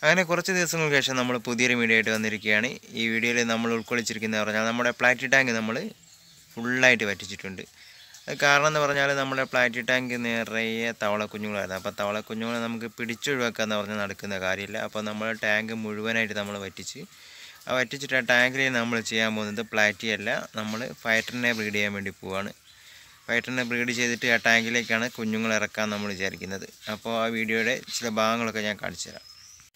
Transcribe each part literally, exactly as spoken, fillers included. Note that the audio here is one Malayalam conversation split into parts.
അങ്ങനെ കുറച്ച് ദിവസങ്ങൾക്ക് ശേഷം നമ്മൾ പുതിയൊരു വീഡിയോ ആയിട്ട് വന്നിരിക്കുകയാണ്. ഈ വീഡിയോയിൽ നമ്മൾ ഉൾക്കൊള്ളിച്ചിരിക്കുന്നത് പറഞ്ഞാൽ നമ്മുടെ പ്ലാറ്റി ടാങ്ക് നമ്മൾ ഫുള്ളായിട്ട് വറ്റിച്ചിട്ടുണ്ട്. അത് കാരണം എന്ന് പറഞ്ഞാൽ നമ്മുടെ പ്ലാറ്റി ടാങ്ക് നിറയെ തവള കുഞ്ഞുങ്ങളായിരുന്നു. അപ്പോൾ തവള കുഞ്ഞുങ്ങളെ നമുക്ക് പിടിച്ചൊഴിവാക്കുക എന്ന് പറഞ്ഞാൽ നടക്കുന്ന കാര്യമില്ല. അപ്പോൾ നമ്മൾ ടാങ്ക് മുഴുവനായിട്ട് നമ്മൾ വറ്റിച്ച് ആ വറ്റിച്ചിട്ട് ആ ടാങ്കിൽ നമ്മൾ ചെയ്യാൻ പോകുന്നത് പ്ലാറ്റി അല്ല, നമ്മൾ ഫൈറ്ററിനെ ബ്രീഡ് ചെയ്യാൻ വേണ്ടി പോവുകയാണ്. ഫൈറ്ററിനെ ബ്രീഡ് ചെയ്തിട്ട് ആ ടാങ്കിലേക്കാണ് കുഞ്ഞുങ്ങൾ ഇറക്കാൻ നമ്മൾ വിചാരിക്കുന്നത്. അപ്പോൾ ആ വീഡിയോയുടെ ചില ഭാഗങ്ങളൊക്കെ ഞാൻ കാണിച്ചു തരാം.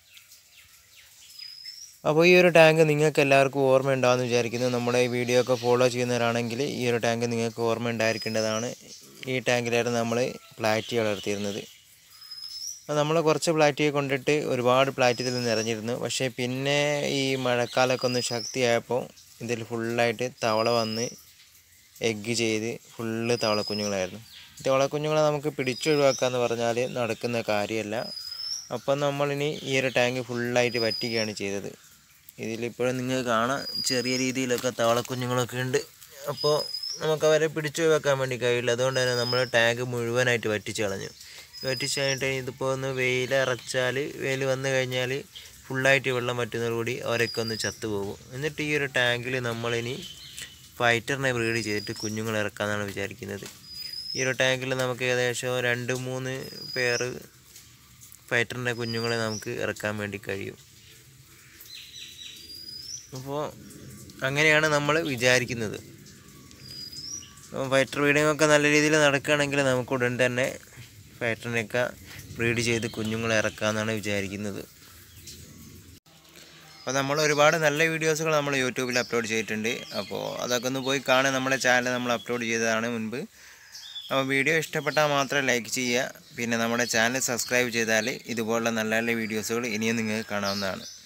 അപ്പോൾ ഈ ഒരു ടാങ്ക് നിങ്ങൾക്ക് എല്ലാവർക്കും ഓർമ്മ ഉണ്ടാകുമെന്ന് വിചാരിക്കുന്നു. നമ്മുടെ ഈ വീഡിയോ ഒക്കെ ഫോളോ ചെയ്യുന്നവരാണെങ്കിൽ ഈ ഒരു ടാങ്ക് നിങ്ങൾക്ക് ഓർമ്മ ഉണ്ടായിരിക്കേണ്ടതാണ്. ഈ ടാങ്കിലായിരുന്നു നമ്മൾ പ്ലാറ്റി വളർത്തിയിരുന്നത്. നമ്മൾ കുറച്ച് പ്ലാറ്റിയെ കൊണ്ടിട്ട് ഒരുപാട് പ്ലാറ്റി ഇതിൽ നിറഞ്ഞിരുന്നു. പക്ഷേ പിന്നെ ഈ മഴക്കാലമൊക്കെ ഒന്ന് ശക്തിയായപ്പോൾ ഇതിൽ ഫുള്ളായിട്ട് തവള വന്ന് എഗ്ഗ് ചെയ്ത് ഫുള്ള് തവള കുഞ്ഞുങ്ങളായിരുന്നു. തവള കുഞ്ഞുങ്ങളെ നമുക്ക് പിടിച്ചൊഴിവാക്കുക എന്ന് പറഞ്ഞാൽ നടക്കുന്ന കാര്യമല്ല. അപ്പം നമ്മളിനി ഈ ഒരു ടാങ്ക് ഫുള്ളായിട്ട് വറ്റിക്കുകയാണ് ചെയ്തത്. ഇതിലിപ്പോഴും നിങ്ങൾക്ക് കാണാം ചെറിയ രീതിയിലൊക്കെ തവള കുഞ്ഞുങ്ങളൊക്കെ ഉണ്ട്. അപ്പോൾ നമുക്കവരെ പിടിച്ചൊഴിവാക്കാൻ വേണ്ടി കഴിയില്ല. അതുകൊണ്ട് തന്നെ നമ്മൾ ടാങ്ക് മുഴുവനായിട്ട് വറ്റിച്ച് കളഞ്ഞു. വറ്റിച്ച് കഴിഞ്ഞിട്ട് ഇതിപ്പോൾ ഒന്ന് വെയിലറച്ചാൽ വെയിൽ വന്നു കഴിഞ്ഞാൽ ഫുള്ളായിട്ട് വെള്ളം വറ്റുന്നതോടുകൂടി അവരൊക്കെ ഒന്ന് ചത്തുപോകും. എന്നിട്ട് ഈ ഒരു ടാങ്കിൽ നമ്മളിനി ഫൈറ്ററിനെ ബ്രീഡ് ചെയ്തിട്ട് കുഞ്ഞുങ്ങൾ ഇറക്കാമെന്നാണ് വിചാരിക്കുന്നത്. ഈ ഒരു ടാങ്കിൽ നമുക്ക് ഏകദേശം രണ്ട് മൂന്ന് പേർ ഫൈറ്ററിൻ്റെ കുഞ്ഞുങ്ങളെ നമുക്ക് ഇറക്കാൻ വേണ്ടി കഴിയും. അപ്പോൾ അങ്ങനെയാണ് നമ്മൾ വിചാരിക്കുന്നത്. ഫൈറ്റർ ബ്രീഡിംഗ് ഒക്കെ നല്ല രീതിയിൽ നടക്കുകയാണെങ്കിൽ നമുക്ക് ഉടൻ തന്നെ ഫൈറ്ററിനെയൊക്കെ ബ്രീഡ് ചെയ്ത് കുഞ്ഞുങ്ങളെ ഇറക്കാമെന്നാണ് വിചാരിക്കുന്നത്. അപ്പോൾ നമ്മൾ ഒരുപാട് നല്ല വീഡിയോസുകൾ നമ്മൾ യൂട്യൂബിൽ അപ്ലോഡ് ചെയ്തിട്ടുണ്ട്. അപ്പോൾ അതൊക്കെ ഒന്ന് പോയി കാണാൻ നമ്മുടെ ചാനൽ നമ്മൾ അപ്ലോഡ് ചെയ്തതാണ് മുൻപ്. അപ്പോൾ വീഡിയോ ഇഷ്ടപ്പെട്ടാൽ മാത്രം ലൈക്ക് ചെയ്യുക. പിന്നെ നമ്മുടെ ചാനൽ സബ്സ്ക്രൈബ് ചെയ്താൽ ഇതുപോലുള്ള നല്ല നല്ല വീഡിയോസുകൾ ഇനിയും നിങ്ങൾക്ക് കാണാവുന്നതാണ്.